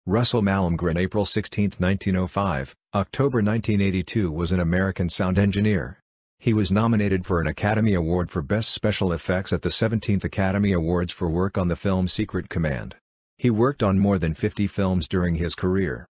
Russell Malmgren, April 16, 1905, October 1982, was an American sound engineer. He was nominated for an Academy Award for Best Special Effects at the 17th Academy Awards for work on the film Secret Command. He worked on more than 50 films during his career.